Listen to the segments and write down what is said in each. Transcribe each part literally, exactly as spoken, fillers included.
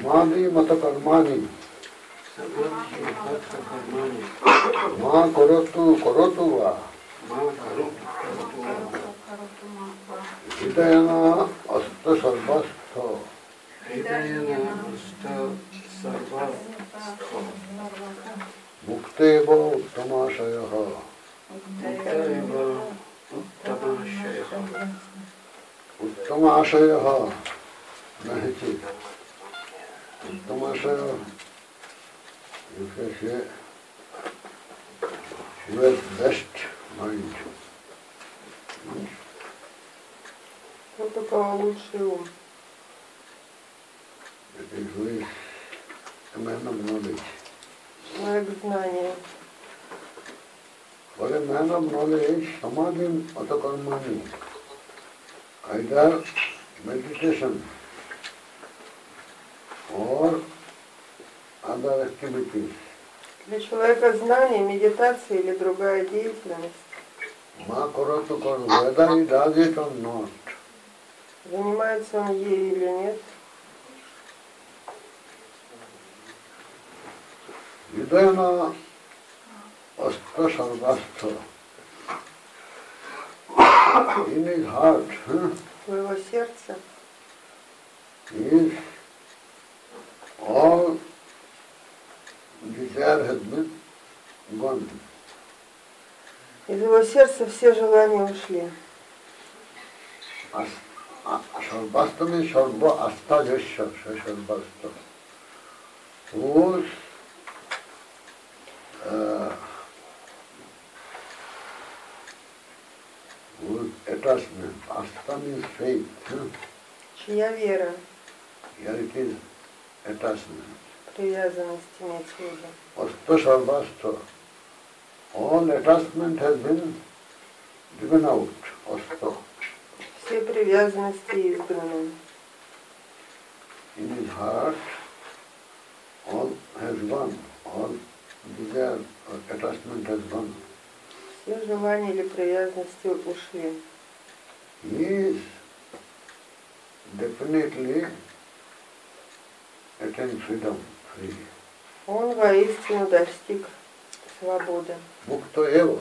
Samadhi mata karmani. Ma karotu karotu va. Hidayana asta sarvastha. Mukteva uttamashayah. Uttamashayah. Nahi. Uttamashayah. You can say she has best mind. Вот у кого лучший ум. It is who is a man of knowledge. Человек знания. For a man of knowledge, samadhi mata karmani, either meditation or other activities. Для человека знания, медитация или другая деятельность. Ma karatu karu, whether he does it or not. Занимается он ею или нет. Hidayana asta sarvastha. In his heart, huh? В его сердце is all desire has been gone. из его сердца все желания ушли. Sarvastha means sarva asta jasya, sarvastha. Whose uh, whose attachment, asta means faith. Huh? Чья вера, Here it is attachment. привязанность имеется в виду. Asta sarvastha. All attachment has been given out. Asta. Все привязанности изгнаны. In his heart, all has gone. All desire or attachment has gone. Все желания или привязанности ушли. He is definitely attained freedom, free. Он воистину достиг свободы. Mukta eva.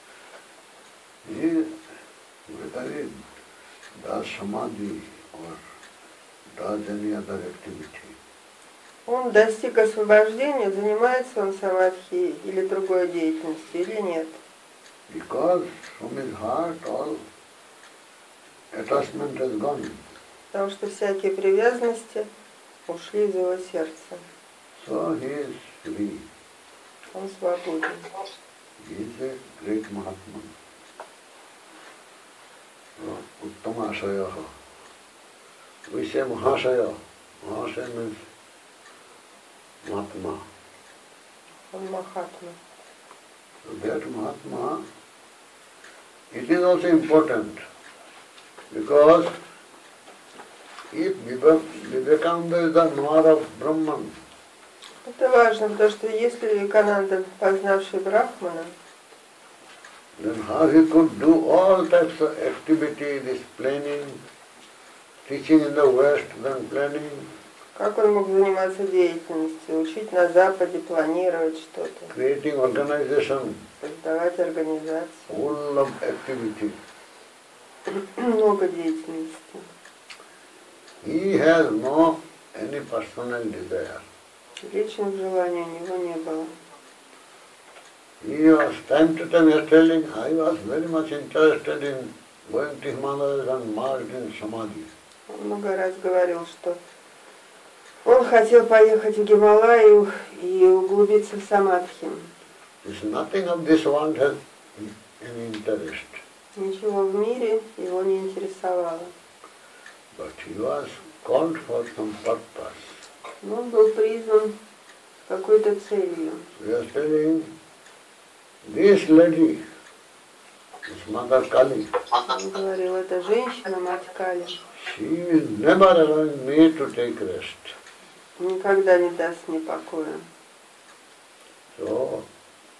He, whether he does samadhi or does any other activity. Он достиг освобождения, занимается он самадхи или другой деятельностью, или нет. Because from his heart all attachment has gone. Потому что всякие привязанности ушли из его сердца. So he is free. Он свободен. He is a great Mahatma. Uttama Ashaya. We say Mahashaya. Mahashaya means Mahatma. Он Махатма. So that Mahatma, it is also important because if Vivekananda is the knower of Brahman, Это важно, потому что если Вивекананда, познавший Брахмана, then how he could do all types of activity, this planning, teaching in the West, then planning, как он мог заниматься деятельностью, учить на Западе, планировать что-то, creating organization, создавать организацию, full of activity. много деятельности. He has no any personal desire. Личных желаний у него не было. He was time to time he was telling, I was very much interested in going to Himalayas and merged in Samadhi. Он много раз говорил, что он хотел поехать в Гималаю и углубиться в самадхи. It's nothing of this world has any interest. Ничего в мире его не интересовало. But he was called for some purpose. Но он был призван какой-то целью. We are telling, this lady, this Mother Kali, Он говорил, это женщина, мать Кали, she will never allow me to take rest. никогда не даст мне покоя. So,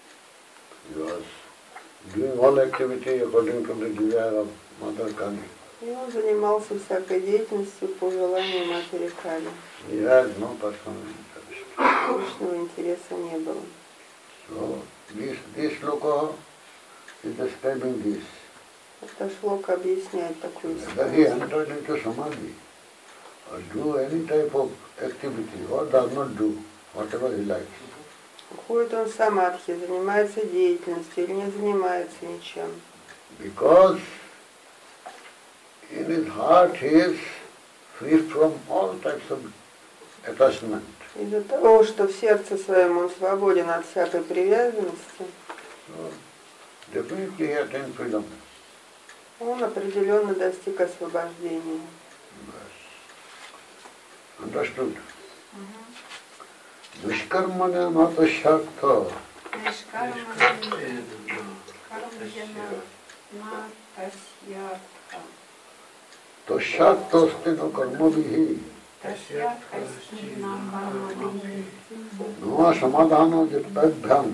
he was doing all activity according to the desire of Mother Kali. И он занимался всякой деятельностью по желанию матери Кали. He had no personal interest. Личного интереса не было. So this this sloka is describing this. Это шлока объясняет такую That he ситуацию. entered into samadhi or do any type of activity or does not do whatever he likes. Уходит он в самадхи, занимается деятельностью или не занимается ничем. Because in his heart he is free from all types of attachment. Из-за того, что в сердце своем он свободен от всякой привязанности, So definitely he attained freedom. он определенно достиг освобождения. Understood? Nishkarmana mata shakta. Toshaktosti no karmabihi. No samadhana jitpabhyam.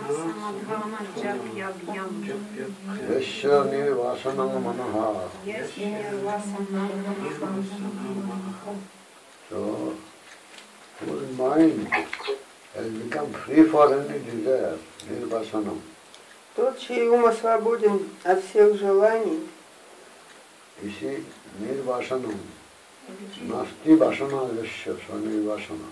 Yasya nirvasanam manaha. So, whose mind has become free for any desire, nirvasanam. Тот, чей ум свободен от всех желаний, You see, nirvasanam. Nasti vasana yasya, so nirvasana.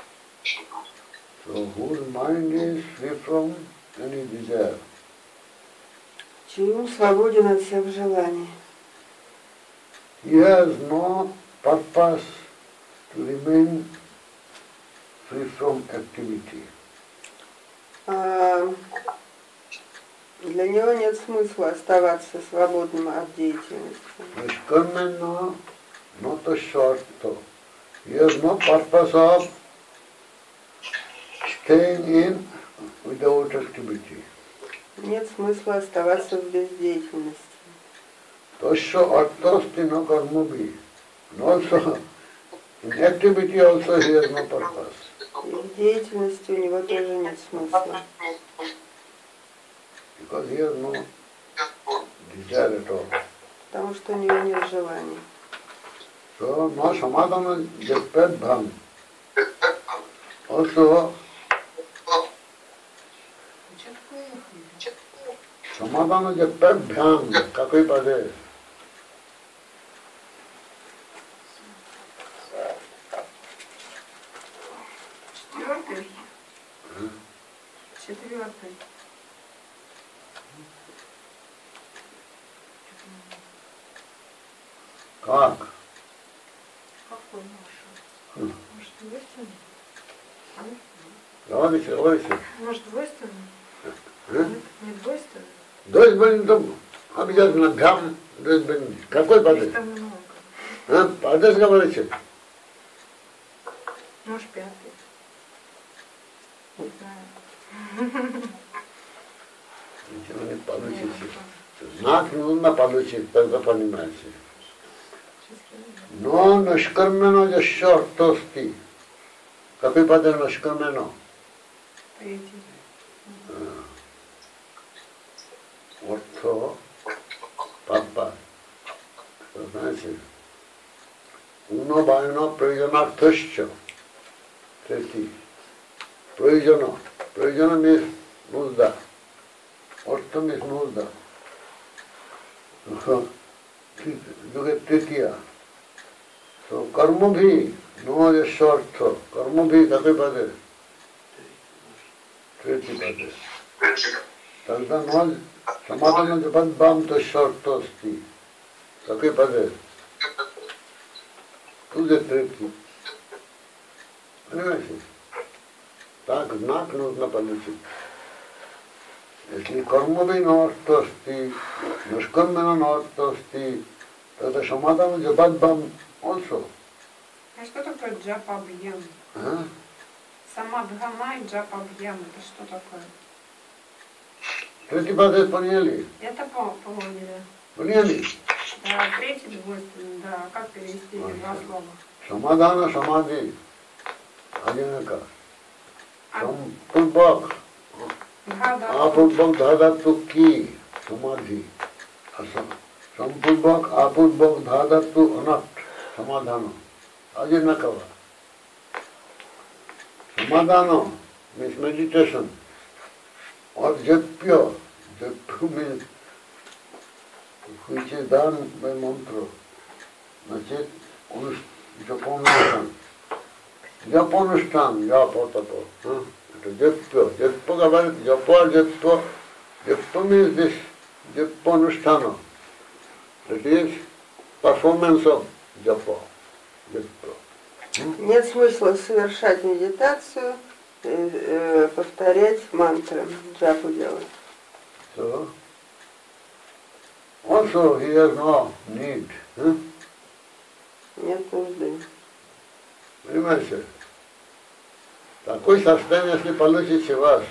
So, whose mind is free from any desire. чей ум свободен от всех желаний. He has no purpose to remain free from activity. А для него нет смысла оставаться свободным от деятельности. Nishkarmena nata sharta. He has no purpose of staying in without activity. Нет смысла оставаться в бездеятельности. Tasya arthasti na karmabi. And also, in activity also he has no purpose. И в деятельности у него тоже нет смысла. Because he has no desire at all. Потому что у него нет желаний. So, no samadhana jatpadbham. Also, samadhana jatpadbhyam. Какой паде? Четвертый. Четвертый. Как? Какой Маша? Хм. Может, двойственный? Говорите, говорите. Может, двойственный? А? Не двойственный? Дождь блин, там обязательно бхям, дождь блин. Какой Их паде? там много. А? Паде говорите. Может, пятый. Не знаю. Ничего не получите. Знак нужно получить, тогда понимаете. Но нишкармено ясya артости. Какой паде нишкармено? Третий. Орто, папа. Знаете, уно байно проয়োজনার্থস্য. Третий. Проয়োজন. Проয়োজন means нужда. Орто means нужда. যুগে তৃতীয়া। তো কর্ম ভি নয়স্য অর্থ। কর্ম ভি কাকে পাবে? তৃতীয় পাবে। তাহলে নয় সমাধান জপদ্বাম তস্য অর্থ অস্তি। কাকে পাবে? তুজে третий. Понимаете? Так знак нужно получить. Если कर्मभि नॉर्थस्ति, निष्कर्मण नॉर्थस्ति, тогда समाधान जपद्वाम also. А что такое джапабьям? А? Самадхана и джапабьям. Это что такое? Третий падает поняли? Это по- поняли. Поняли? Да, третий двойственный, да. Как перевести два слова? Самадхана самадhi. Одинако. А, Сампурбак. да, да. Апурбак дадату ки. Самадhi. Sampurvak apurvak dhadatu anat samadhana. Ajinakava. Samadhana means meditation or japya. Japya means which is done by mantra. Nachet japanustan. Japanustan, japa tapa. Japya. Japya ka word japa, japya. Japya means this japanustana. That is performance of japa. Japya. Нет смысла совершать медитацию, э, э, повторять мантры, джапу делать. So, also he has no need. Huh? Нет нужды. Понимаете? Такое состояние, если получите вас,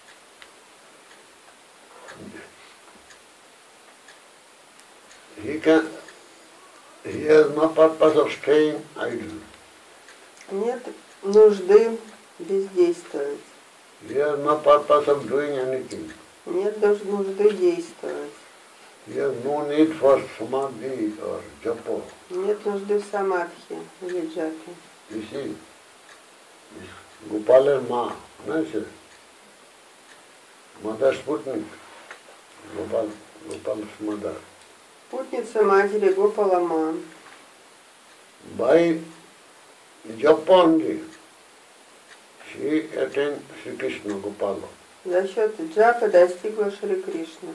he can, he has no purpose of staying idle. Нет нужды бездействовать. He has no purpose of doing anything. Нет даже нужды действовать. He has no need for samadhi or japa. Нет нужды в самадхи или джапе. You see, Gopal and Ma, nice. Mother Sputnik, Gopal, Gopal's mother. Путница матери Гопала. By japa only, she attained Sri Krishna Gopala. За счет джапы достигла Шри Кришны.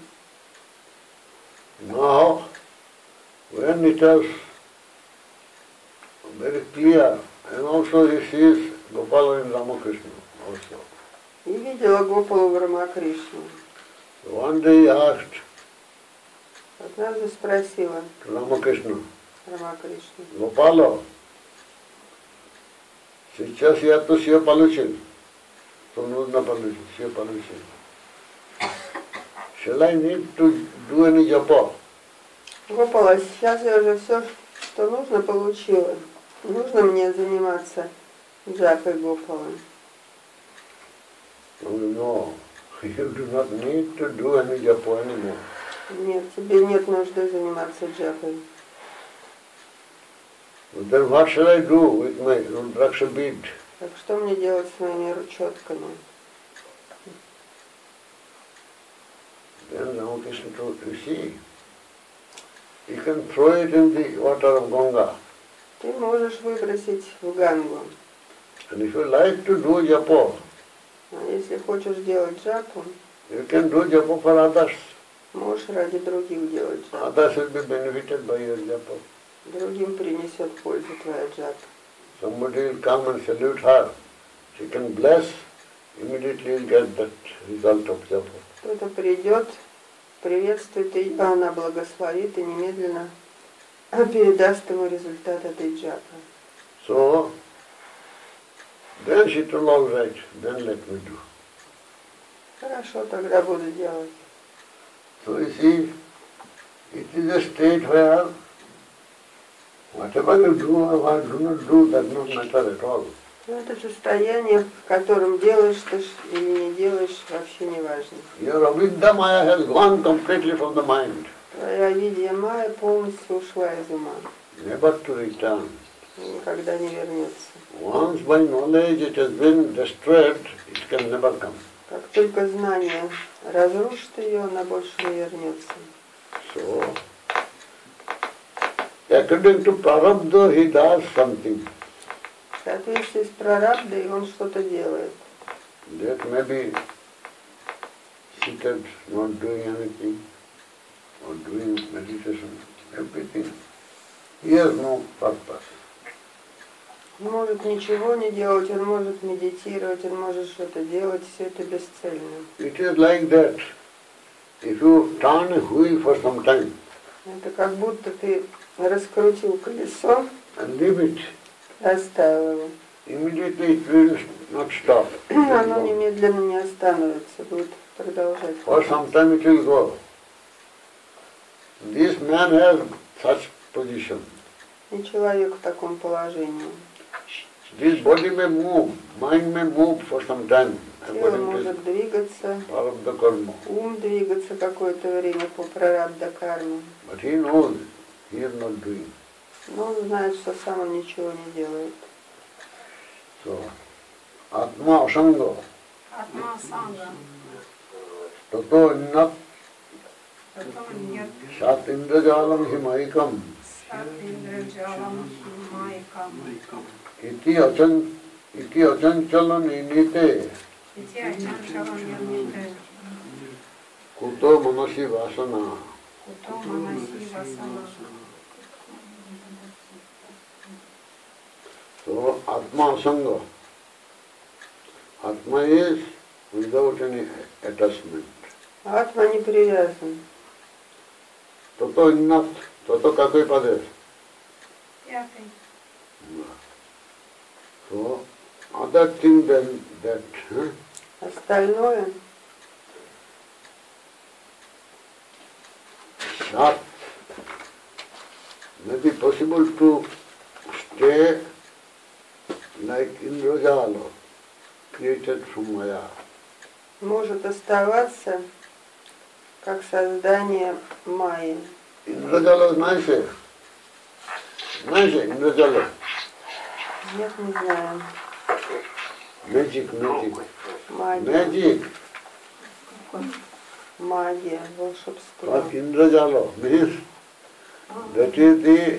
Now, when it was very clear, and also he sees Gopala in Ramakrishna also. И видела Гопалу в Рамакришне. So one day he asked Однажды спросила Ramakrishna, Рамакришну: Gopala, сейчас я то все получил, то нужно получить, все получил. Shall I need to do any japa? Гопала, сейчас я уже все, что нужно, получила. Нужно мне заниматься джапой Гопалы? Oh, no, you do not need to do any japa anymore. Нет, тебе нет нужды заниматься джапой. Then what shall I do with my Rudraksha bead? Так что мне делать с моими ручетками? Then Ramakrishna told, you see, you can throw it in the water of Ganga. Ты можешь выбросить в Гангу. And if you like to do japa, А если хочешь делать джапу, you can do japa for others. можешь ради других делать джапу. Others will be benefited by your japa. Другим принесет пользу твоя джапа. Somebody will come and salute her. She can bless, immediately you'll get that result of japa. Кто-то придет, приветствует ее, она благословит и немедленно передаст ему результат этой джапы. So, then she told, all right, then let me do. Хорошо, тогда буду делать. So you see, it is a state where whatever you do or what do not do does not matter at all. Это состояние, в котором делаешь ты или не делаешь, вообще не важно. Your avidya maya has gone completely from the mind, Твоя видия майя полностью ушла из ума. never to return. И никогда не вернется. Once by knowledge it has been destroyed, it can never come. Как только знание разрушит ее, она больше не вернется. So, according to Prarabdha, he does something. В соответствии с прарабдой он что-то делает. That may be seated, not doing anything, or doing meditation, everything. He has no purpose. Он может ничего не делать, он может медитировать, он может что-то делать, все это бесцельно. It is like that. If you turn a wheel for some time Это как будто ты раскрутил колесо, and leave it, оставил его. immediately it will not stop. Оно немедленно не остановится, будет продолжать. For some time it will go. This man has such position. И человек в таком положении. this body may move, mind may move for some time, Тело according to может двигаться, prarabdha karma. ум двигаться какое-то время по прарабдха карме. But he knows he is not doing. Но он знает, что сам он ничего не делает. So, atma asanga, Атма санга. tato nat Потом нет sat indrajalam himaikam, сат индраджалам химайкам. iti achan, iti achanchalan inite, Ити ачанчалам нирмите. kuto manasi vasana. Куто манаси васана. So, atma asanga. Atma is without any attachment. Атма не привязан. Tato innat, tato kakoi pade. Пятый. So, other thing than that, huh? Остальное Sat may be possible to stay like Indrajala, created from Maya. может оставаться как создание майи. Indrajala is nice. Nice, Indrajala. Нет, не знаю. Magic, magic. Магия. Magic. Магия, волшебство. What Indrajala means, that is the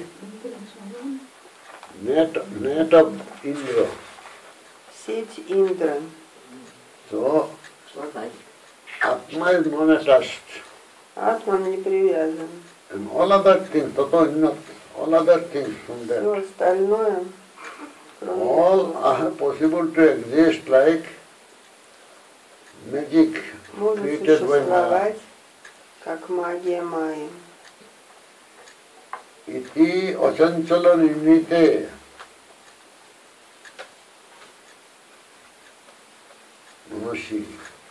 net, net of Indra. Сеть Индра. So, Atma is non-attached. Атман не привязан. And all other things, tato innat, all other things from Все that, остальное, кроме all этого, are possible to exist like magic может created by Maya. существовать как магия майи. Iti achanchalan innite. Manasi.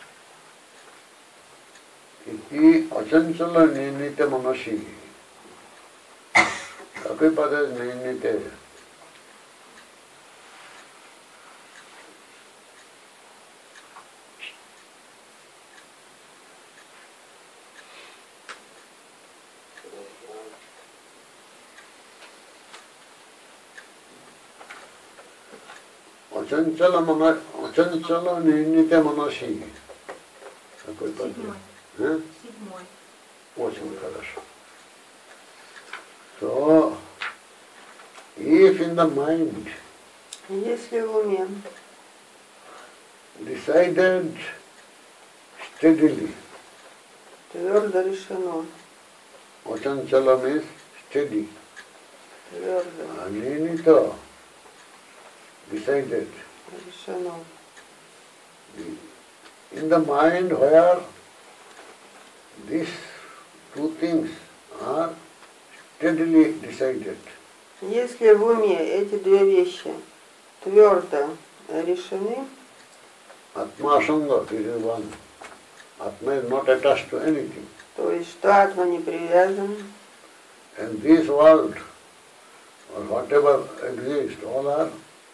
Iti achanchalan innite manasi. Какой падает на innite? Achanchalan mana, achanchalan innite manasi. Какой падает? Седьмой. Huh? Седьмой. Очень хорошо. So, if in the mind Если в уме decided steadily, твердо решено, achanchalam is steady, твердо aninita, decided. решено, In the mind where these two things are steadily decided, если в уме эти две вещи твердо решены, Atma Sangha, this is one. Atma is not attached to anything. то есть что атма не привязан, And this world, or whatever exists, all are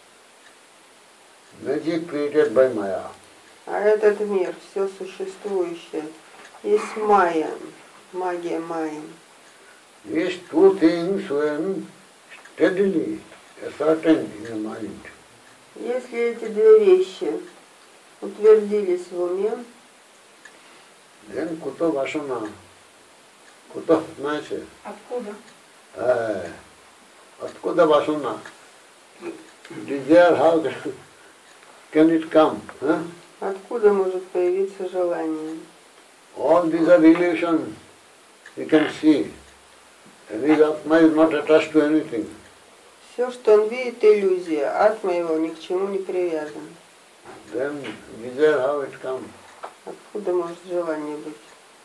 magic created by Maya. а этот мир, все существующее, есть майя, магия майи. These two things, when steadily ascertained in the mind, Если эти две вещи утвердились в уме, then kuto vasana, kuto, знаете, Откуда? э, откуда vasana? Desire, how can it come? Huh? откуда может появиться желание? All these are illusions, you can see. And his Atma is not attached to anything. Все, что он видит, иллюзия, атма его ни к чему не привязан. Then desire, how it comes? Откуда может желание быть?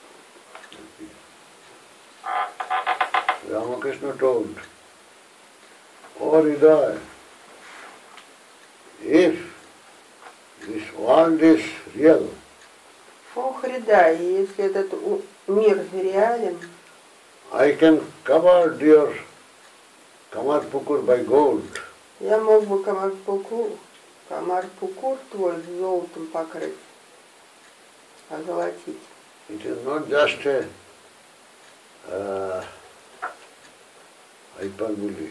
Ramakrishna told, O Hridaya, if this world is real, О, Хридай, если этот у- мир реален, I can cover your Kamarpukur by gold. Я мог бы Камарпукур, Камарпукур твой золотом покрыть, озолотить. It is not just a uh, hyperbole.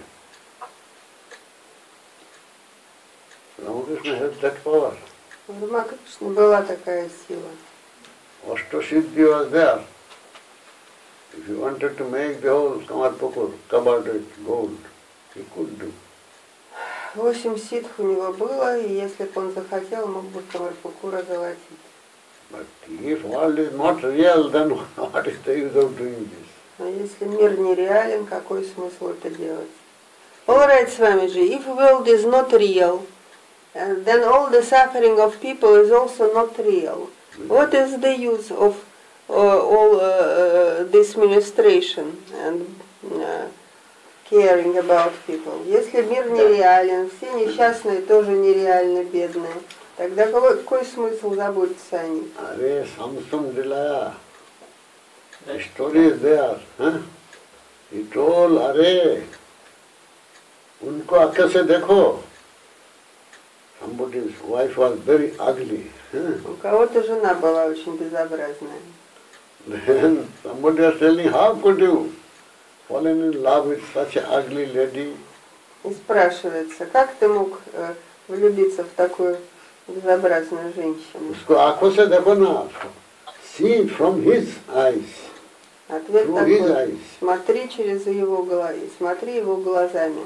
Ramakrishna has that power. У Рамакришны была такая сила. Ashtasiddhi was there. If you wanted to make the whole Kamarpukur covered with gold, he could do. Восемь ситх у него было, и если бы он захотел, мог бы Камарпукур озолотить. But if world is not real, then what is the use of doing this? Но если мир нереален, какой смысл это делать? All right, Swamiji, if world is not real, uh, then all the suffering of people is also not real. What is the use of uh, all uh, uh, this ministration and uh, caring about people? Если мир нереален, все несчастные тоже нереально бедные, тогда какой, какой смысл заботиться о них? Are Samsung Dilaya. The story is there. Huh? He told, Are, unko आंखें से देखो. Somebody's wife was very ugly. Huh? У кого-то жена была очень безобразная. Then somebody was telling, how could you fall in love with such an ugly lady? И спрашивается, как ты мог э, влюбиться в такую безобразную женщину? उसको आंखों से देखो ना. See from his eyes. Ответ Through his такой, eyes. смотри через его глаза, смотри его глазами.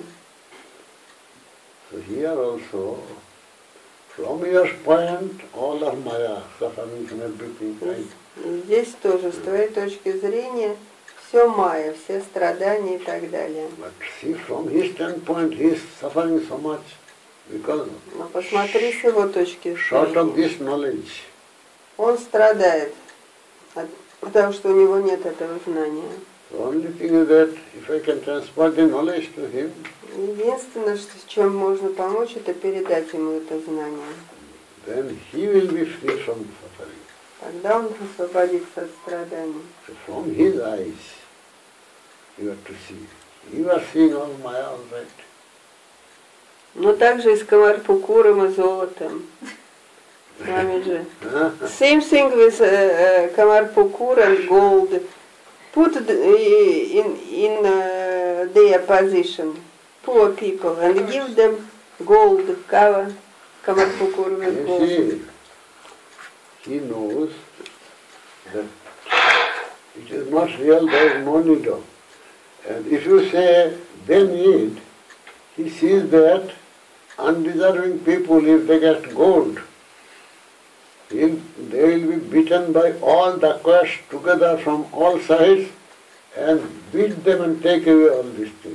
So here also, from your point, all are Maya, suffering and everything. Right? И здесь тоже, с твоей точки зрения, все майя, все страдания и так далее. But see, from his standpoint, he is suffering so much because Но посмотри с его точки short of зрения. this knowledge. Он страдает, от- потому что у него нет этого знания. The only thing is that if I can transfer the knowledge to him, Единственное, что, с чем можно помочь, это передать ему это знание. then he will be free from suffering. Тогда он освободится от страданий. So from his eyes, you have to see. You are seeing all Maya, all right. Но также и с Камарпукуром и золотом. С вами же. Huh? Same thing with uh, uh, Kamarpukur and gold. Put the, in, in uh, their position poor people and give them gold, cover, Kamarpukur with You gold. see, he knows that it is not real, there is no need of. And if you say they need, he sees that undeserving people, if they get gold, he'll, they will be beaten by all the dacoits together from all sides and beat them and take away all these things.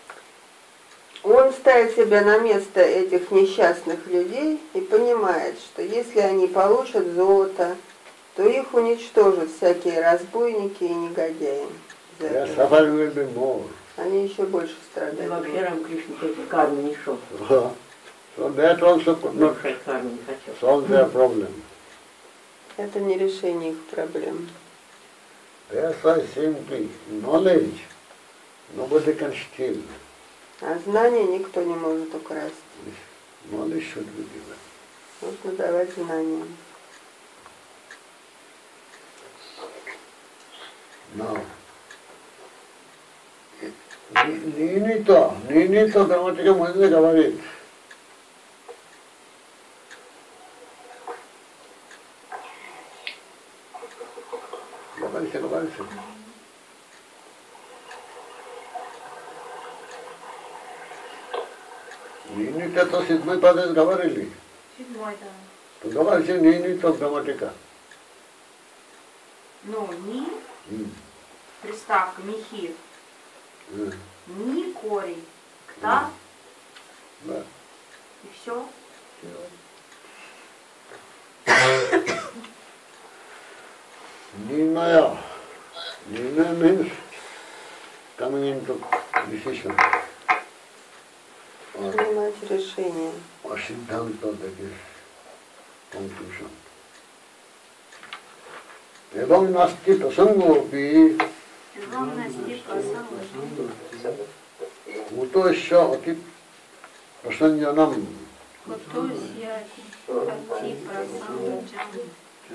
Он ставит себя на место этих несчастных людей и понимает, что если они получат золото, то их уничтожат всякие разбойники и негодяи. За Their это. suffering will be more. Они еще больше И страдают. вообще Рамакришна против кармы не шел. So that also could not Нарушать карму не хотел. solve their problem. Это не решение их проблем. That's why simply knowledge nobody can steal. А знания никто не может украсть. Knowledge should be given. Нужно давать знания. Now, Ninito, Ninito грамматика можно говорить. Говорите, говорите. Ninito то седьмой падает говорили. Седьмой, да. То говорите Ninito грамматика. Ну, ни, М, приставка, михир, м, ни корень, кта Да. и все. Nirnaya. Nirnaya means coming into decision. Or, Принимать решения. or Siddhanta, that is conclusion. Evam nasti prasangopi Главное, стих красавый. bhutosya ati Prasanjanam. Готовься идти прасанга джана.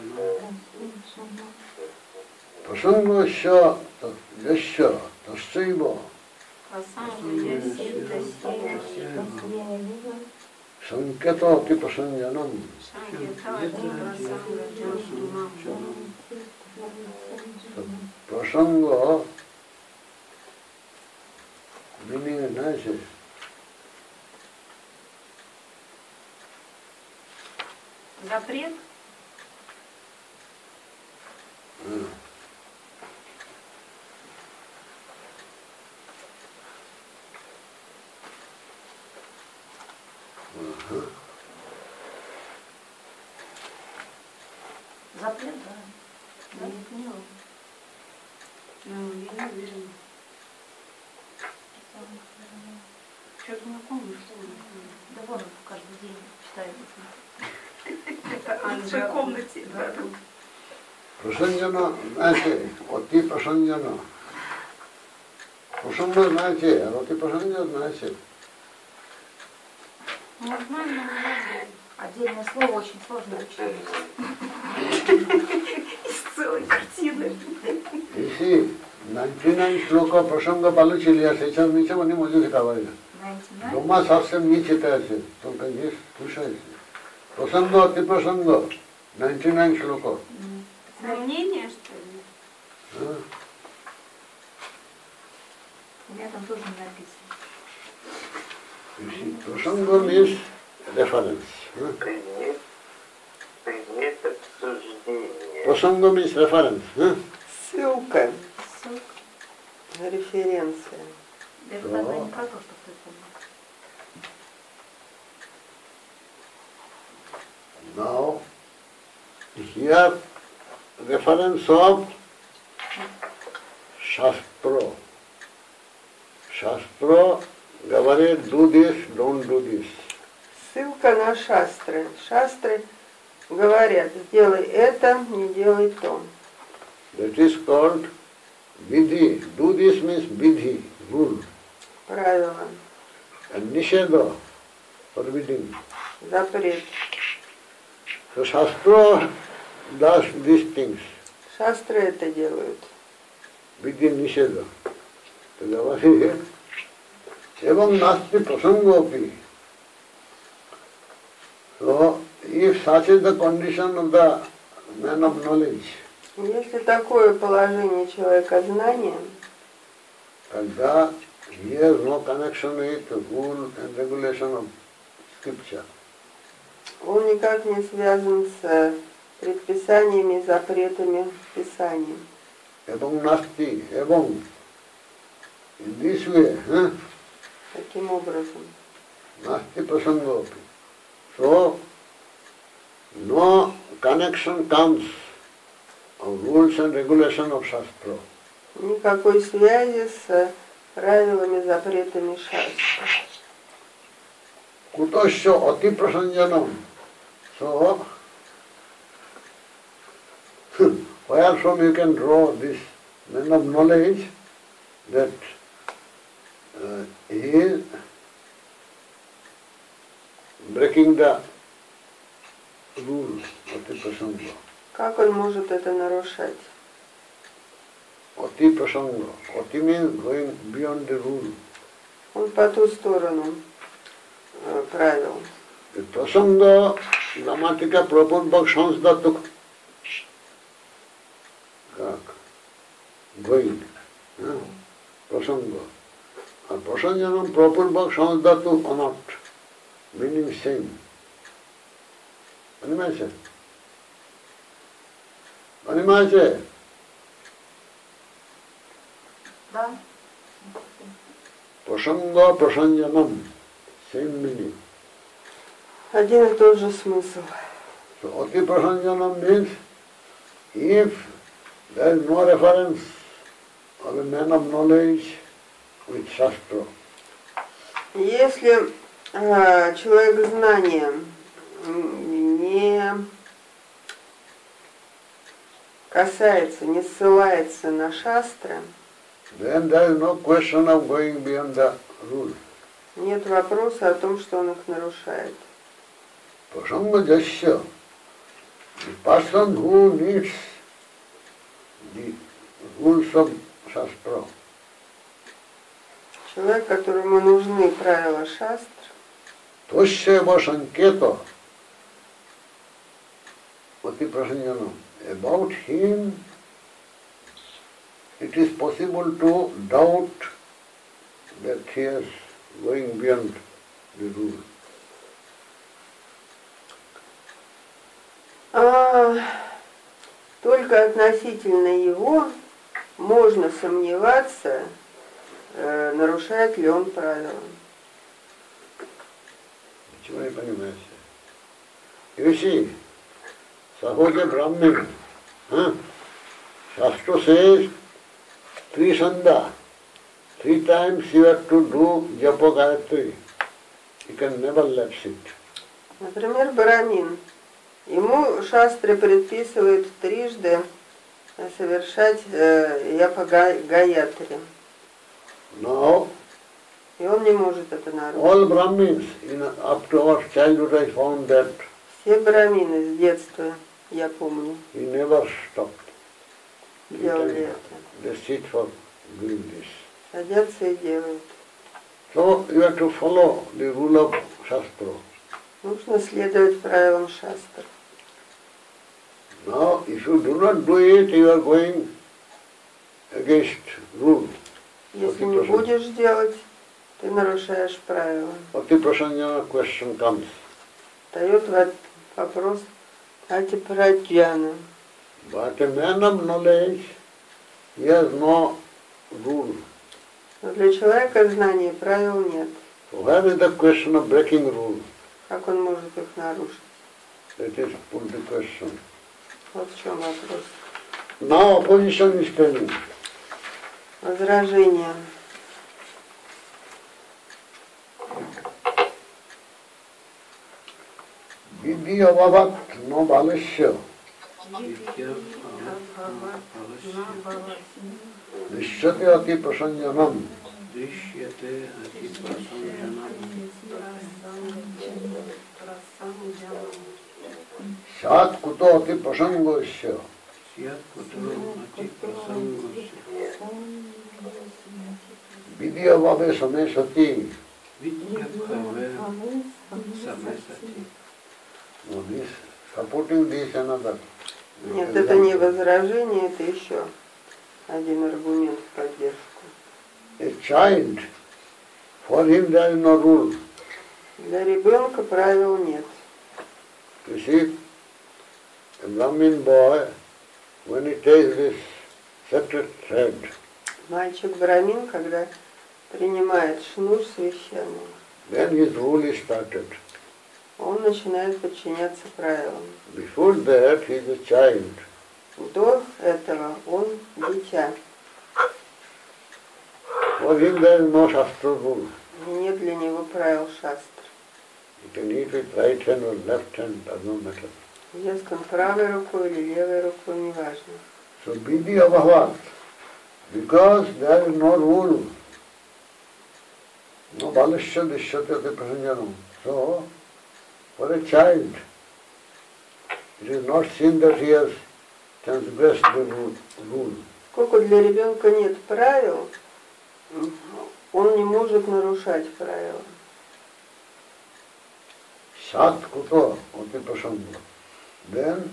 Prasangasya yasya tasaiva Прасанга ясита сила. sanketa ati prasanjanam. Сангетати прасанга джана. Prasanga meaning nice. Запрет? Uh, uh-huh. Запрет, да. Да, не поняла. Ну, я не уверена. Что-то не помню, что ли. Да вон он каждый день читает. Это Анжела. В комнате. Да. Prasanjana, знаете, ati prasanjana. Prasanga знаете, а ati prasanjana знаете. Нормально, нормально. Отдельное слово очень сложно учить. Из целой картины. You see, ninety-nine shloka prasanga palu chiliya se cham niche mani mujhe sikhavaya. Doma sasam ni chitaya se, to kaise слушайте. Prasanga ati prasanga, ninety-nine shloka. Сомнение, что ли? А? У меня там тоже не написано. You see, prasanga means reference. Huh? Предмет, предмет обсуждения. Prasanga means reference. Huh? Ссылка, Ссылка. референция. Это тогда не про то, что ты помнишь. Now, here reference of Shastra. Shastra говорит, do this, don't do this. Ссылка на шастры. Шастры говорят, сделай это, не делай то. That is called vidhi. Do this means vidhi, rule. Правило, And nisheda, forbidding. запрет. So Shastra does these things. Шастры это делают. Vidhi nisheda. So Javasi, evam nasti prasangopi. So, if such is the condition of the man of knowledge, Если такое положение человека знания, тогда he has no connection with rule and regulation of scripture. он никак не связан с предписаниями и запретами Писания. Evam nasti, evam. In this way, huh? Таким образом, Nasti prasangopi. So, no connection comes of rules and regulation of Shastra. никакой связи с правилами, запретами шастры. Kutasya ati prasanjanam. So, where from you can draw this man of knowledge that uh, he is breaking the rule ati prasanga. Как он может это нарушать? Ati prasanga. Ati means going beyond the rule. Он по ту сторону э, правил. The prasanga, grammatica, propurvak, samsdatuk. Как? Going. Yeah. Prasanga. And prasanjanam, propurvak, samsdatuk, anat. Meaning same. Понимаете? Понимаете? Да? Prasanga, prasanjanam. Same meaning. Один и тот же смысл. So, ati prasanjanam means if there is no reference of a man of knowledge with Shastra, Если э, человек знания м, не касается, не ссылается на шастры, then there is no question of going beyond the rule. Нет вопроса о том, что он их нарушает. Prasanga jasya, the person who needs the rules of Shastra, Человек, которому нужны правила шастр, Tosyeva Sanketa, Pati Prasanjanam, about him it is possible to doubt that he is going beyond the rule. а, только относительно его можно сомневаться, э, нарушает ли он правила. Ничего не понимаете. You see, Sahoja Brahmin, huh? Shastra says, three sandha, three times you have to do japa gayatri. You can never lapse it. Например, брамин. Ему шастры предписывают трижды совершать э, япа га- гаятри. Now, И он не может это нарушить. all Brahmins, in, up to our childhood I found that Все брамины с детства, я помню, he never stopped. делали это. They sit for doing this. Садятся и делают. So you have to follow the rule of Shastra. Нужно следовать правилам шастр. Now, if you do not do it, you are going against rule. Если не будешь делать, ты нарушаешь правила. Bhakti Prasanjana question comes. Дает вопрос Ати Праджана. But a man of knowledge, he has no rule. Но для человека знаний правил нет. So where is the question of breaking rule? Как он может их нарушить? That is put the question. Вот в чем вопрос. Now opposition is telling, Возражение. Vidhi abhavat no balasya, nishyate ati prasanjanam, Drishyate ati prasanjanam sat kuto ati prasangosya, syat kuto ati prasangosya vidhi abhave samesati. vidyabhave samesati. No, this, supporting this another. Нет, это не возражение, это еще один аргумент в поддержку. A child, for him there is no rule. Для ребенка правил нет. You see, a Brahmin boy, when he takes this sacred thread, Мальчик брамин, когда принимает шнур священный, then his rule is started. он начинает подчиняться правилам. Before that, he is a child. До этого он дитя. For him there is no Shastra rule. И нет для него правил шастр. He can eat with right hand or left hand, does not matter. Ест он правой рукой или левой рукой, неважно. So vidhi abhavat, because there is no rule, no balasya dishyate ati prasanjanam. So, for a child, it is not seen that he has transgressed the rule. Поскольку для ребенка нет правил, он не может нарушать правила. Sat kuto ati prasanga. Then,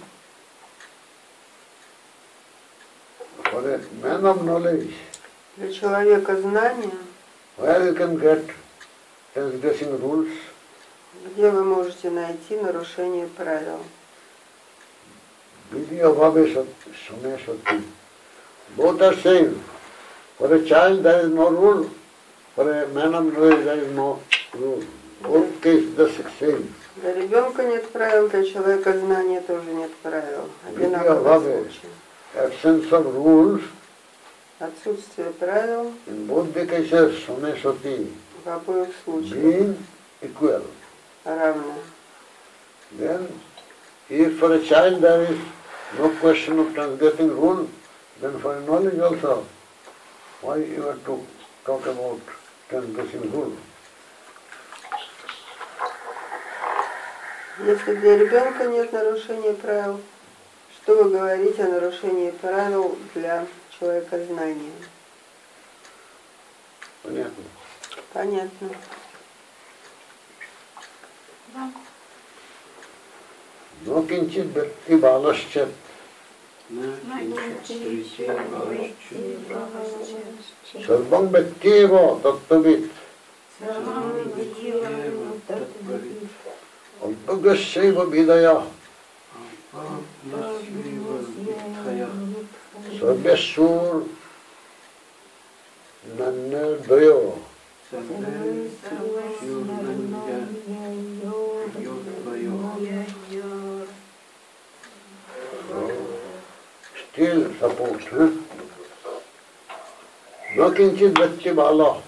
for a man of knowledge, Для человека знания, where you can get transgressing rules, где вы можете найти нарушение правил? vidhi abhave samesati. Both are same. For a child there is no rule. For a man of knowledge there is no rule. Both cases the same. Для ребенка нет правил, для человека знания тоже нет правил. Vidhi Одинаковый abhave, случай. absence of rules, Отсутствие правил in both the cases samesati, в обоих случаях being equal. равно. Then, if for a child there is no question of transgressing rule, then for knowledge also, why you have to talk about transgressing rule? Если для ребенка нет нарушения правил, что вы говорите о нарушении правил для человека знания? Понятно. Понятно. Да. No kinchit bhakti balascha. Na kinčit sriti balascha. Sarvam bhakti eva tattavit. Alpagasya vidaya. Sarvesur nanadvayo. Still support, huh? No kinchit bhakti bala.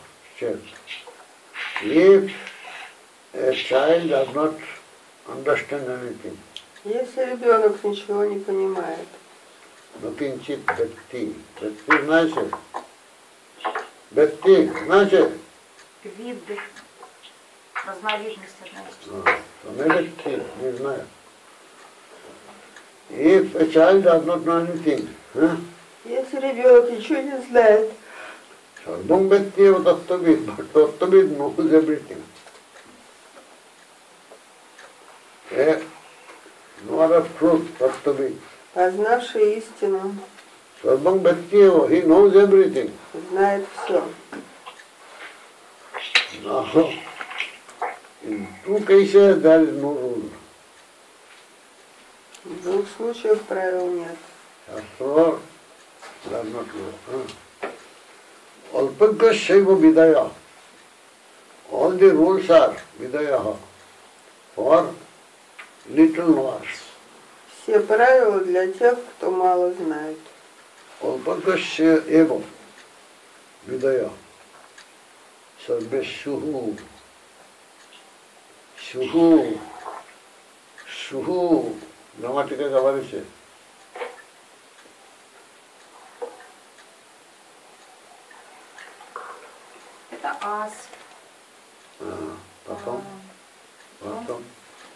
If a child does not understand anything, Если ребенок ничего не понимает, no kinchit bhakti. Bhakti значит. Bhakti значит. Вид, разновидность одна. So bhakti, не знаю. If a child does not know anything, huh? если ребенок ничего не знает, Sarvam bhakti eva tattavit, but tattavit knows everything. A knower of truth, tattavit. познавший истину, Sarvam bhakti eva, he knows everything. знает все. Now, in two cases there is no rule. В двух случаях правил нет. Shastra does not rule. Huh? Alpagasya vidaya. All the rules are vidaya for little knowers. Все правила для тех, кто мало знает. Alpagasya eva vidaya. Sarveshuhu. Shuhu. Shuhu. Grammatica говорите. Это ас. А, потом, потом.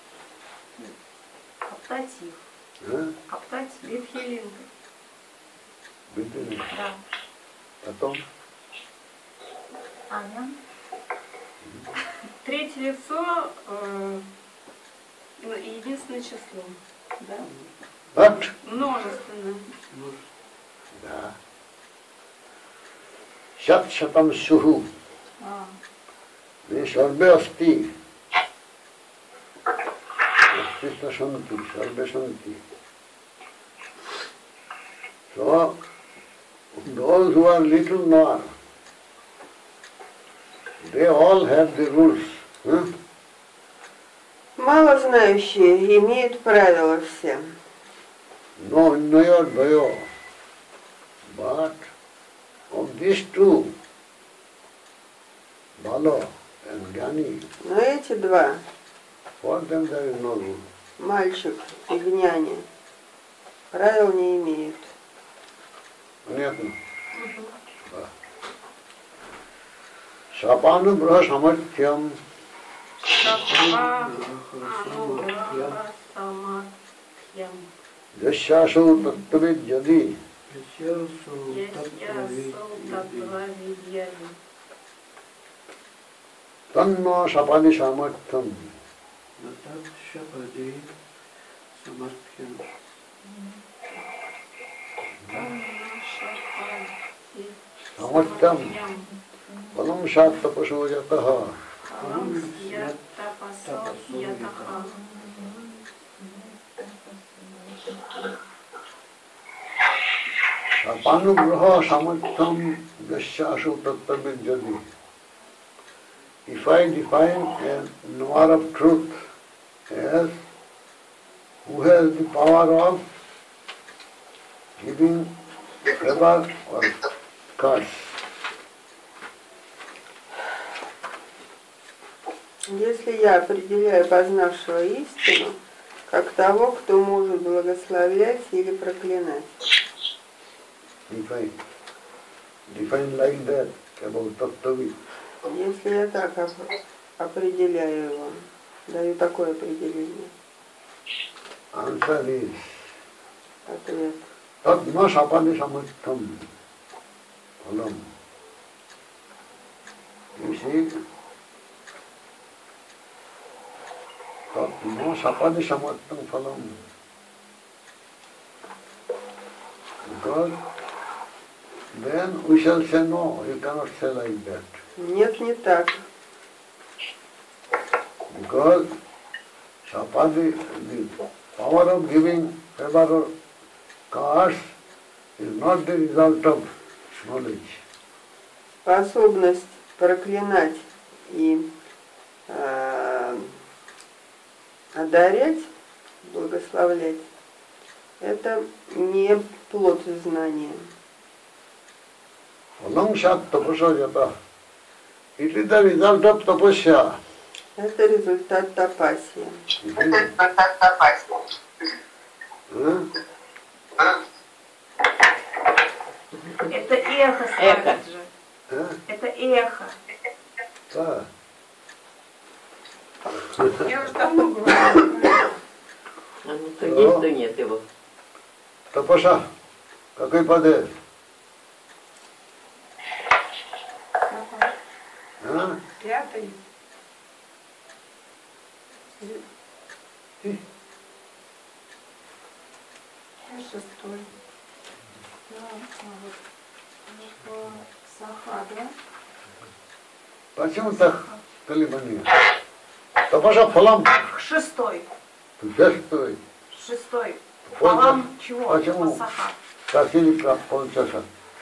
Каптатив. А? Каптатив. Витхилинга. Видели? Да. Потом. Аня. Третье лицо, э, единственное число. Да? What? Множественное. Да. Shat shatam shuhu. А. Sarve asti. Asti shanti. Sarve shanti. So, those who are little known, they all have the rules. Huh? Мало знающие имеют правила все. No Naya Dvayo. But of these two, Bala and Jnani, Но эти два, for them there is no rule. мальчик и гняня, правил не имеют. Понятно? Шапанубра самартьям Сапа, ануграха, самадхьям. дашясу таттавид яди Ясясу Ясясу татвавидьями. tanno шапани самартьям. Натат шапади самартхям. Самартьям палам шатта пашуятаха. Shapanubhra samartham dasyashu tattavid jadi. If I define a knower of truth as who has the power of giving favor or curse. Если я определяю познавшего истину, как того, кто может благословлять или проклинать. Define. Define like that about tattvavid. Если я так оп- определяю его, даю такое определение. Answer is Ответ. Tad na sapani samattam phalam. You see, tad na sapani samattam phalam. Because then we shall say no, you cannot say like that. Нет, не так. Because sapani, the power of giving favor or curse is not the result of knowledge. Способность проклинать и э, одарять, благословлять, это не плод знания. Phalam sat tapasya yata. It is the result of tapasya. Это результат тапасии. Huh? Это эхо Эхо. скажет же. Huh? Это эхо. Да. Я уже давно говорю. А ну, то есть, то нет его. Tapasya. Какой паде? А? Пятый. И шестой. Да, а вот в Саха, да? Почему так колебания? Tapasya phalam. Шестой. Шестой. Шестой. Вот Палам чего? почему? Пасаха. Как или как полчаса.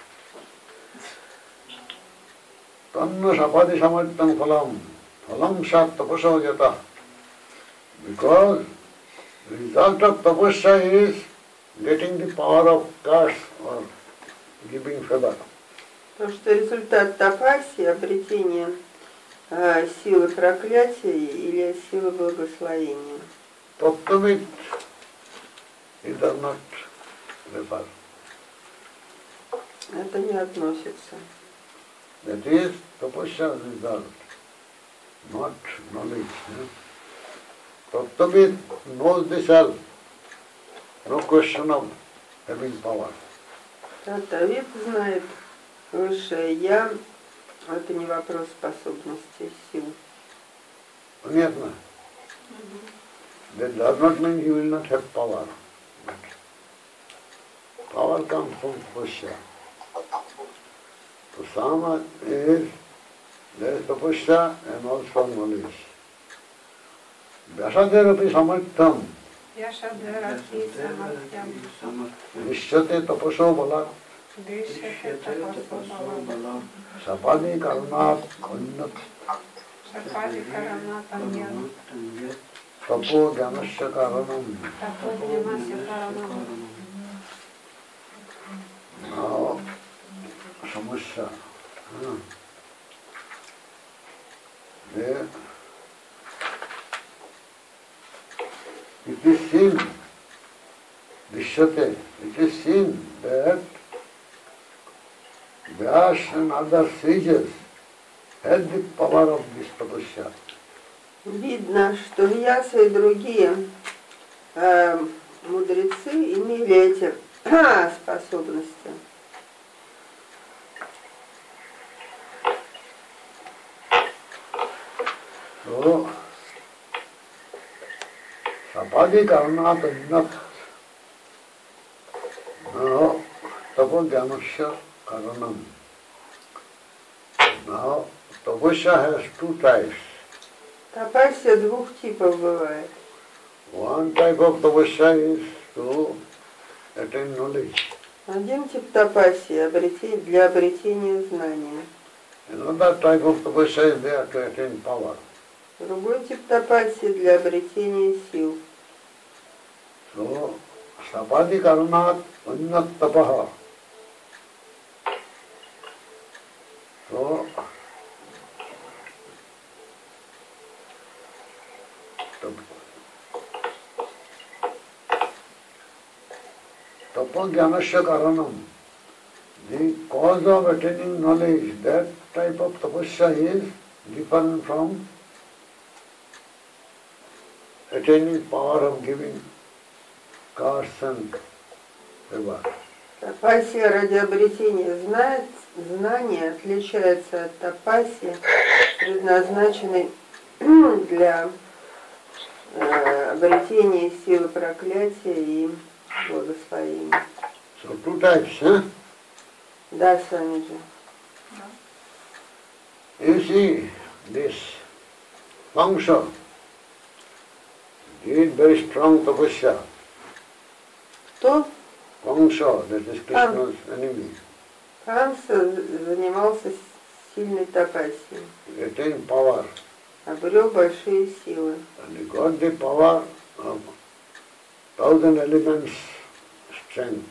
Tanna sapadi samattam phalam. Phalam sat tapasya yata. Because the result of tapasya is getting the power of curse or giving favor. Потому что результат тапасии, обретение э, силы проклятия или силы благословения. Tattvamit, it does not refer. Это не относится. That is tapasya result, not knowledge. Tattvamit knows the self, no question of having power. Татавит знает высшее Я, это не вопрос способности, сил. Понятно? That does not mean he will not have power. But power comes from tapasya. So sama is there is tapasya and also knowledge. Vyasaderapi samartham Я шадерати самартям. nishyate tapaso balat Дышите тапасо sapadi karunat unnat Шапади каранатам tapo jnanasya karanam. Таподнямася каранам. Now, samasya. Huh. There, it is seen, Vishyate, it is seen that Vyas and other sages had the power of this tapasya. Видно, что Вьяса и другие э, мудрецы имели эти способности. So, sapadi karanat unnat. Now, tapo jnanasya karanam. Now, tapasya has two types. Тапасия двух типов бывает. One type of tapasya is to attain knowledge. Один тип тапасии обретение, для обретения знания. Another type of tapasya is there to attain power. Другой тип тапасии для обретения сил. So, sapadi karanat unnat tapaha. So, tapa jnanasya karanam. The cause of attaining knowledge, that type of tapasya is different from attaining power of giving Carson River. Тапасия ради обретения знает, знания отличается от тапасии, предназначенной для э, обретения силы проклятия и благословения. So two types, huh? Да, Свамиджи. You see, this Kamsa did very strong tapasya. Кто? Kamsa, that is Krishna's enemy, Камса занимался сильной тапасией, attained power, обрел большие силы. and he got the power of thousand elements strength.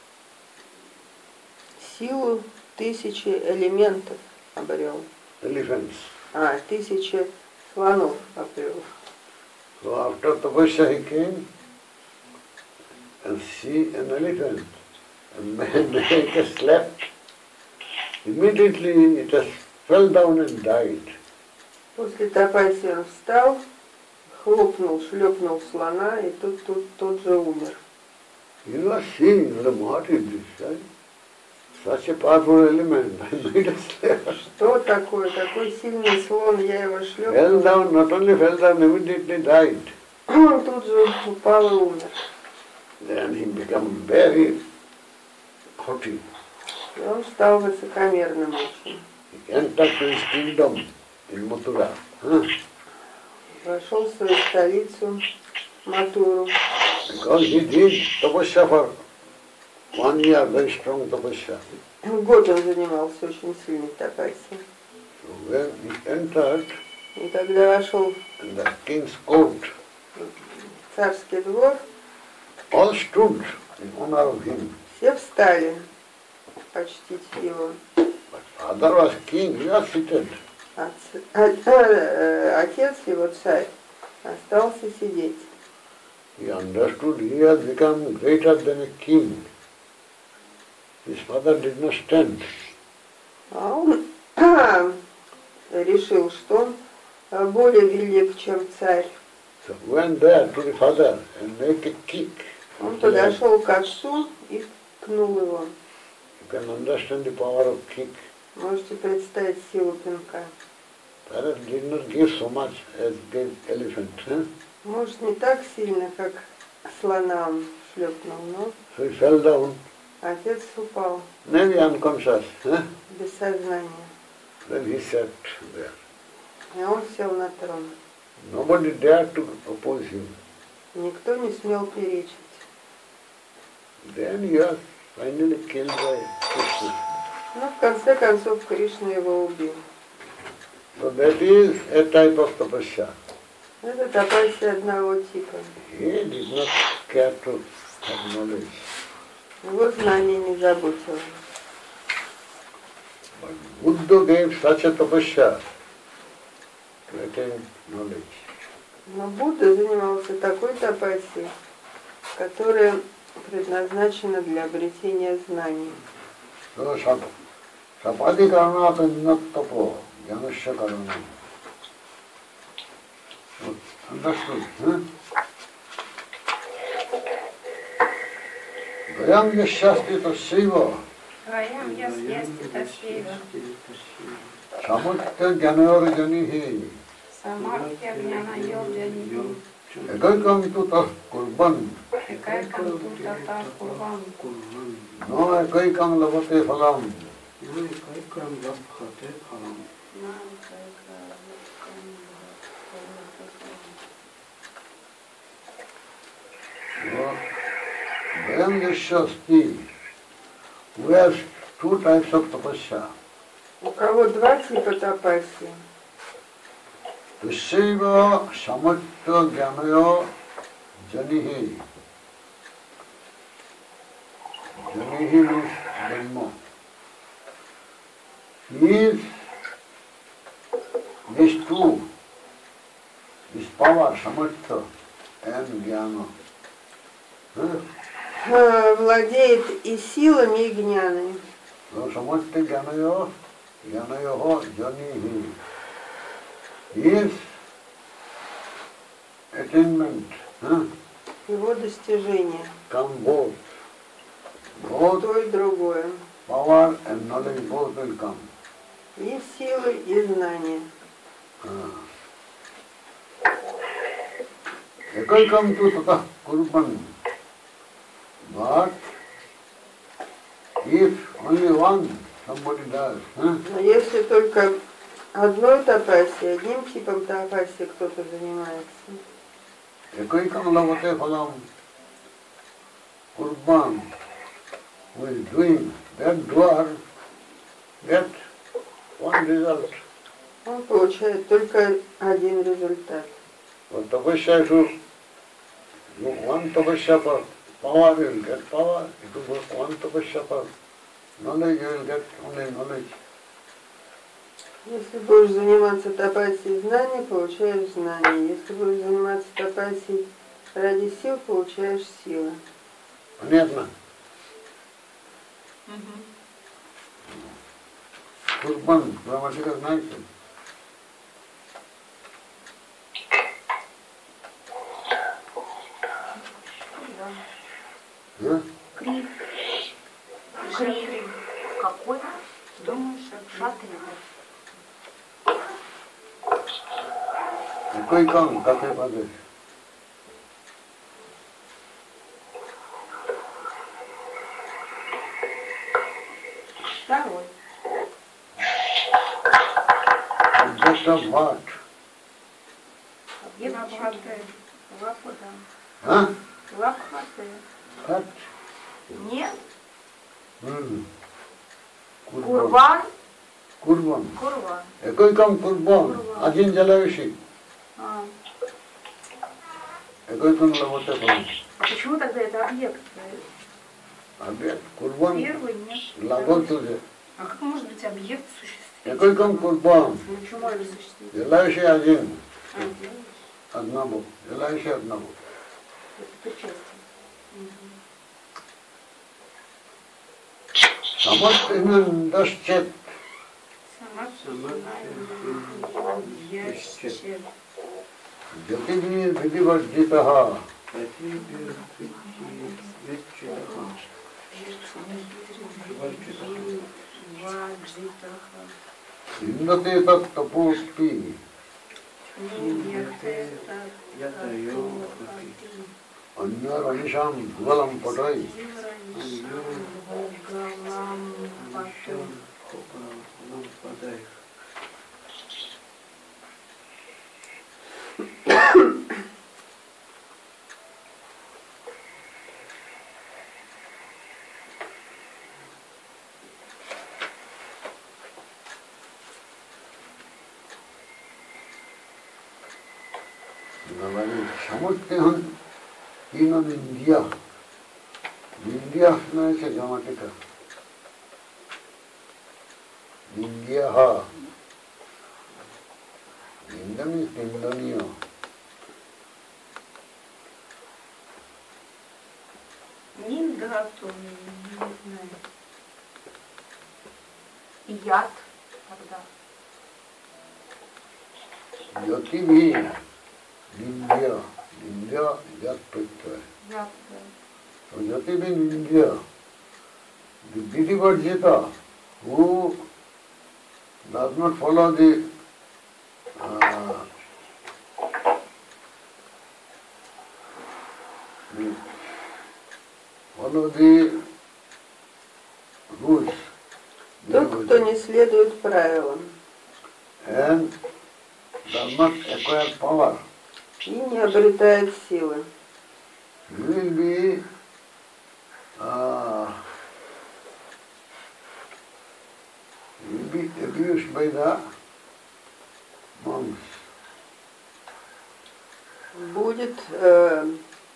Силу тысячи элементов обрел. Elephants. А, тысячи слонов обрел. So after tapasya he came and see an elephant. And when it has slept, immediately it has fell down and died. После тапасии он встал, хлопнул, шлепнул слона, и тут, тут, тот же умер. You are seeing what is this, right? Such a powerful element, I made a slap. Что такое? Такой сильный слон, я его Fell шлепнул. down, not only fell down, immediately died. Он тут же упал и умер. Then he became very haughty. И он стал высокомерным очень. He entered to his kingdom in Mathura. Huh? Вошел в свою столицу, Матуру. Because he did tapasya for one year, very strong tapasya. Год он занимался очень сильной тапасией. So when he entered И когда вошел in the king's court, в царский двор, all stood in honor of him. все встали почтить его. But father was king, he was seated. Отц- а- а- Отец его, царь, остался сидеть. He understood he has become greater than a king. His father did not stand. А он решил, что он более велик, чем царь. So went there to the father and make a kick. Он подошел к отцу и ткнул его. You can understand the power of kick. Можете представить силу пинка. Parents did not give so much as gave elephant. Huh? Может, не так сильно, как слона он шлепнул, но So he fell down, отец упал maybe unconscious. Huh? без сознания. Then he sat there. И он сел на трон. Nobody dared to oppose him. Никто не смел перечить. Then he was finally killed by Krishna. Но в конце концов Кришна его убил. So that is a type of tapasya. Это тапасия одного типа. He did not care to have knowledge. Его знание не заботило. But Buddha gave such a tapasya to attain knowledge. Но Будда занимался такой тапасией, которая предназначена для обретения знаний. So sap, sapadi karana pinnat tapo, janasya karana. So, understood, huh? Dayam yasyasti tasyaiva, Твоям ясности тасвива, samutya janayor janihi, самартья гняна йоджани, ekaikam tu tas kurban, экайкам тутата курван, no ekaikam lavate phalam. Dayam yasyasti, we have two types of tapasya. У кого два типа тапасии. Tasyaiva samutya janayo janihi. Janihi means Brahma. He is these two, this power, samatya and jnana. Huh? А, Владеет и силами, и гняной. So samatya janayo, janayo janihi. His attainment, huh? его достижения. come both. Both То и другое. power and knowledge both will come. И силы, и знания. Ekaikam tu tatah kurban. But if only one somebody does, huh? Но если только одной тапасией, одним типом тапасии кто-то занимается, Ekaikam lavate phalam kurban, who is doing that doer, get one result. он получает только один результат. But tapasya to one tapasya for power, you will get power. If you go one tapasya for knowledge, you will get only knowledge. Если будешь заниматься тапасией знаний, получаешь знания. Если будешь заниматься тапасией ради сил, получаешь силы. Понятно? Kurban, grammatical nonsense. Yeah? Крик. Крик. Какой? Думаю, шатры. Ekaikam, kakhe pade. Второй. Object of what? Объект Лабхате. Лапуда. Huh? Лапхаты. What? Нет. Hmm. Курбан. Kurban. Курбан. Ekaikam kurban. Ajin jalavishi. А. Ekaikam lavate phalam. А почему тогда это объект? Object. Kurban. Первый нет. Labor tujhe. А как может быть объект существительный? Ekaikam kurban. Почему это существительный? Jalavishi ajin. А, Adnabu. Jalavishi adnabu. это причастие. Samathinan daschet. Ящет. Jatibhi vidivarjitaha. Indate tat taposti. Anyar anisham valam patai. Samatyahan inan India. India में से grammatical. India ha. India means Indonesia. Ниндгату, не знаю. Яд тогда. Yati भी India. India yat प्रत्यय. Яд, да. So Yati भी India. The Vidivarjita who does not follow the uh, the follow the rules. Тот, кто не следует правилам And does not acquire power. и не обретает силы, He will be uh, he will be abused by the monks. будет э,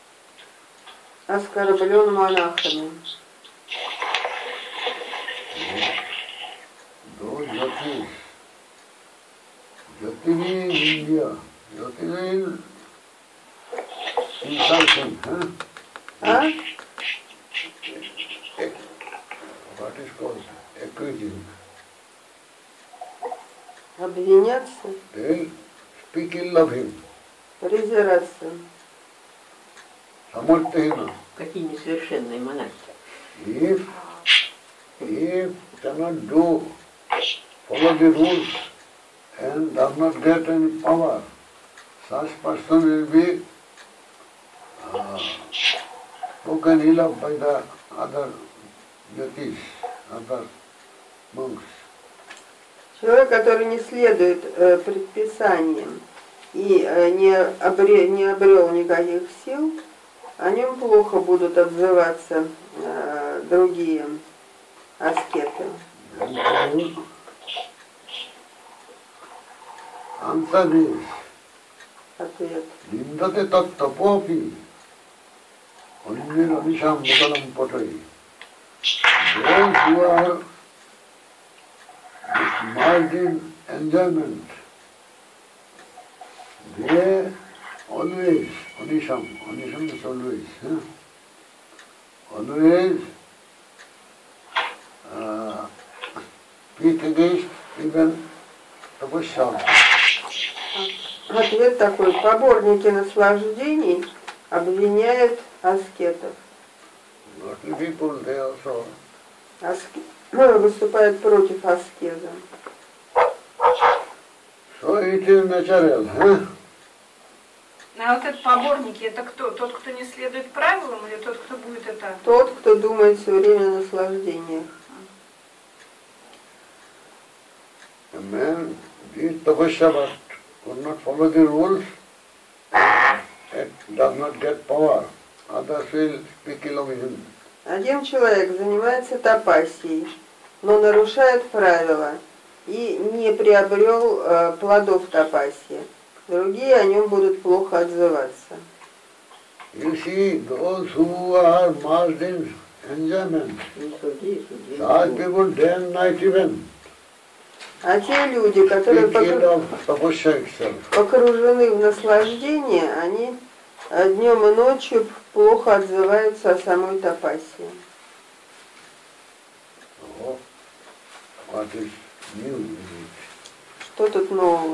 оскорблен монахами. Those yatis, yati means India, yati means insulting, huh? А? What is called accusing. Обвиняться, They speak ill of him. презираться. Samarthina. Какие несовершенные монахи. If, if cannot do, follow the rules and does not get any power, such person will be uh, broken ill up by the other yogis, other monks. Человек, который не следует э, предписаниям и э, не, обре, не обрел никаких сил, о нем плохо будут отзываться э, другие аскеты. Answer is, Ответ. Lindate tat tapopi, onimir anisham mudalam patai. Those who are mild in enjoyment, they always, anisham, anisham is always, huh? always uh, speak against even tapasya. Ответ такой. Поборники наслаждений обвиняют аскетов. Not people, they also. Аске... выступают против аскеза. So it is natural, huh? А вот этот поборники, это кто? Тот, кто не следует правилам, или тот, кто будет это? Тот, кто думает все время о наслаждениях. A man did tapasya but could not follow the rules, and does not get power. Others will speak ill of him. Один человек занимается тапасией, но нарушает правила и не приобрел э, плодов тапасии. Другие о нем будут плохо отзываться. You see, those who are immersed in enjoyment, Не суди, суди. such people day and night even А те люди, которые speak ill покру- of tapasya itself. погружены в наслаждение, они э, днем и ночью плохо отзываются о самой тапасии. So, what is new in it? Что тут нового?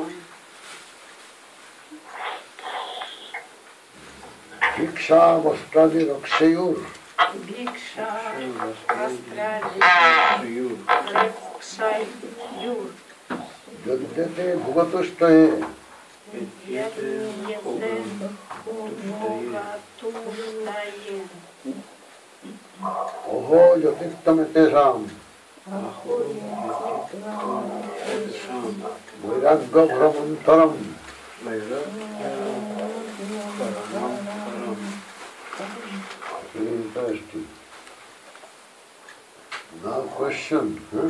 Diksha vastradi rakshayur. Бикша, Вастрали, Шиюр. Рекшай, Юр. Yadhyate bhuvatushtaye. Ядниете, Бога, Туштае. Oho yatittamete ram. Vairagya brahmantaram. Very interesting. Now question, huh?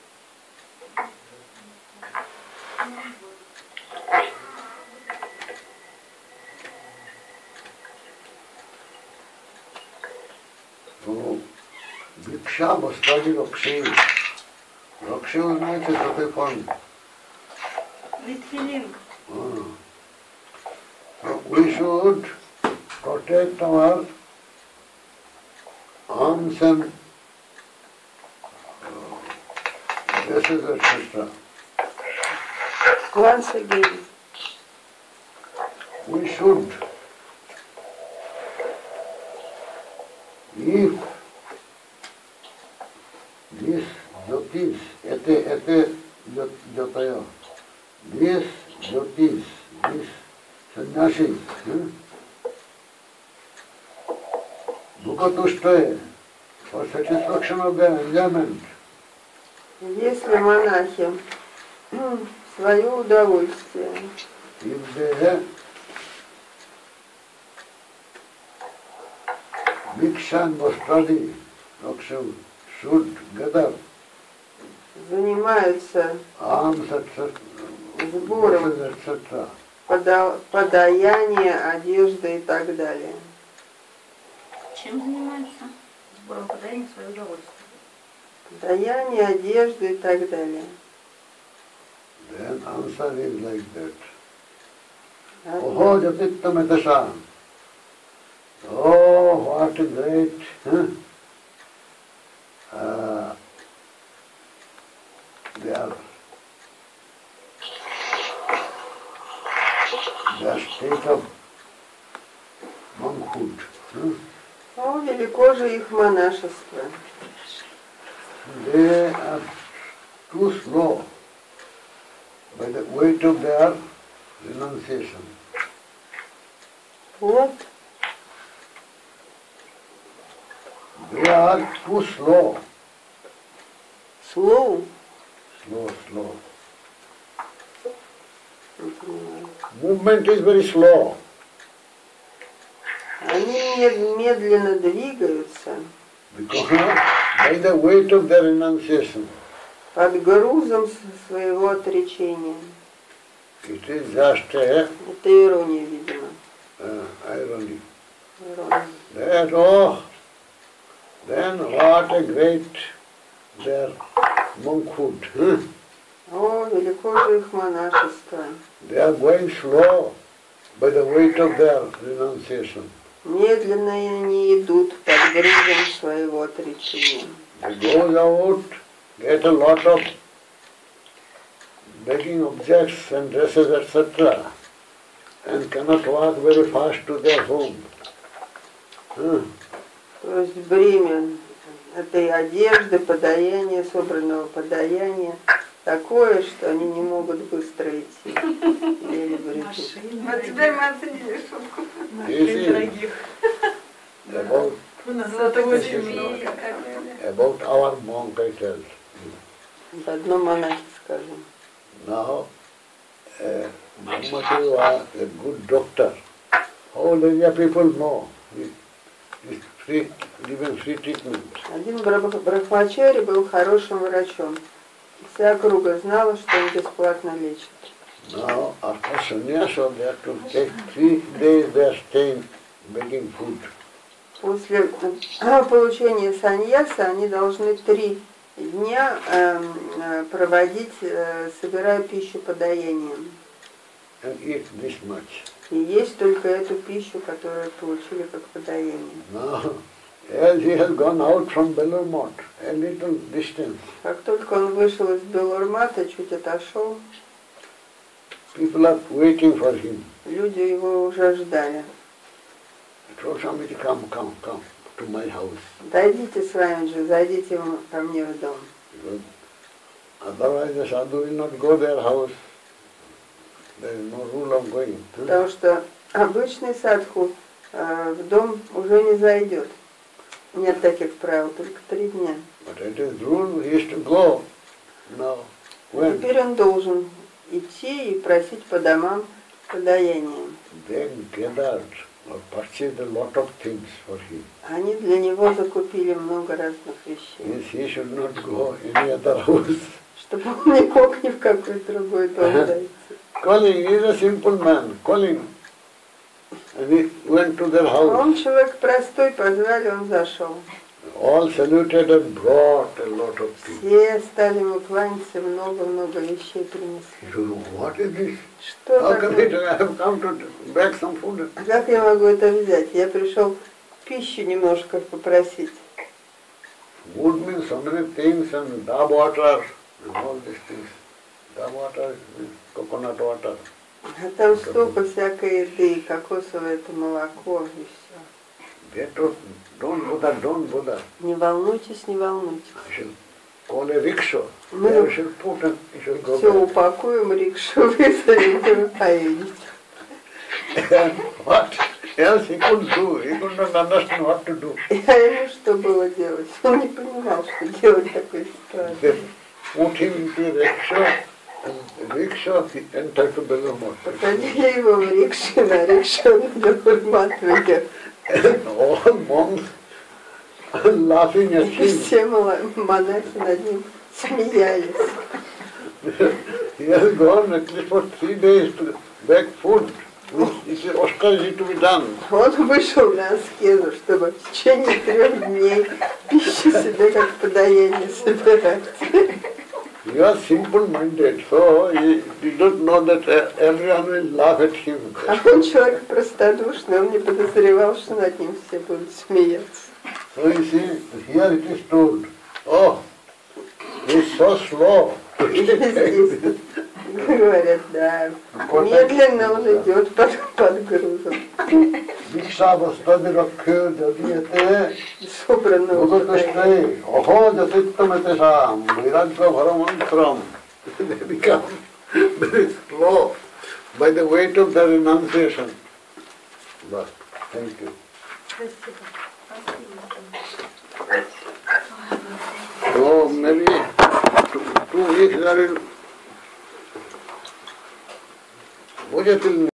So, Diksha Bastadi Rakshay. Rakshay means it's a fun. Литвининг. Ah. So we should protect our arms and uh, dresses, et cetera. Once again, We should, if this jyotis, ete, ete jyotaya, this jyotis, this sannyasis, hmm? Bhukatushtaye, for satisfaction of their enjoyment, если монахи в свое удовольствие if they Dikshan Vastradi Raksha should gather занимаются arms, et cetera, сбором dresses, et cetera. пода- подаяния, одежды и так далее. Чем занимается? Сбором подаяния в свое удовольствие. Даяние, одежды и так далее. Then answer is like that. Ответ. Oho jatittam etasham. Oh, what a great, huh? Uh, their, their state of monkhood. О, велико же их монашество. They are too slow by the weight of their renunciation. Вот. They are too slow. Slow. Slow, slow. Не понимаю. Movement is very slow. Они мед- медленно двигаются Because by the weight of their renunciation. под грузом с- своего отречения. It is just a Это ирония, видимо. uh, irony. Ирония. That, oh, then what a great their monkhood. Huh? О, велико же их монашество. They are going slow by the weight of their renunciation. Медленно они идут под грузом своего отречения. They go out, get a lot of begging objects and dresses, et cetera, and cannot walk very fast to their home. Huh? То есть бремя этой одежды, подаяния, собранного подаяния такое, что они не могут быстро идти. Еле бредут. Вот теперь мы оценили шутку. This is about, Золотого семьи. about our monk, I tell. В одном монахе, скажем. Now, uh, Brahmati was a good doctor. All area people know. He is free, given free treatment. Один брах- брахмачари был хорошим врачом. Вся округа знала, что он бесплатно лечит. Now, after sannyasa, they have to take three days they are staying begging food. После э, получения саньяса они должны три дня эм, э, проводить, э, собирая пищу подаянием. And eat this much. И есть только эту пищу, которую получили как подаяние. Now, as he has gone out from Belur a little distance, Как только он вышел из Белурмата, чуть отошел, people are waiting for him. люди его уже ждали. So somebody come, come, come to my house. Дойдите с вами же, зайдите ко мне в дом. Because otherwise the sadhu will not go their house. There is no rule of going. Потому что обычный садху э, в дом уже не зайдет. Нет таких правил, только три дня. But it is rule he is to go. Now, А when теперь он должен идти и просить по домам подаяния. they gathered or purchased a lot of things for him, Они для него закупили много разных вещей, means he should not go any other house. чтобы он не мог ни в какой другой дом зайти. Calling, he is a simple man, calling. And he went to their house. Он человек простой, позвали, он зашел. All saluted and brought a lot of things. Все стали ему кланяться, много-много вещей принесли. He said, what is this? Что How come it? такое? I have come to beg some food. А как я могу это взять? Я пришел пищу немножко попросить. Food means so many things and da water and all these things. Da water is coconut water. А там столько всякой еды, кокосовое это молоко и все. They told, don't bother, don't bother. Не волнуйтесь, не волнуйтесь. I shall call a rickshaw. Мы There I shall put and it shall go все back. упакуем, рикшу вызовем, и вы поедете. And what else he could do? He could not understand what to do. А ему что было делать? Он не понимал, что делать в такой ситуации. They put him into a rickshaw and rickshaw he entered to Belur. Посадили его в рикшу, на рикшу на Белурмат выехал. And all monks are laughing at И him. все мала- монахи над ним смеялись. He has gone at least for three days to beg food. He said, Oscar is to be done. Он вышел на аскезу, чтобы в течение трех дней пищу себе как подаяние собирать. He was simple-minded, so he did not know that uh, everyone will laugh at him. А он человек простодушный, он не подозревал, что над ним все будут смеяться. So you see, here it is told, oh, he is so slow. И здесь, Говорят, да. Медленно он идет под, под грузом. Vissa stadier och kurder, diete, Собрано уже. Mudokashtai, Oho, Jasitamatasam, Viragya Bharamantram. They become very slow by the weight of their renunciation. But, thank you. So maybe two, two weeks are in. Would you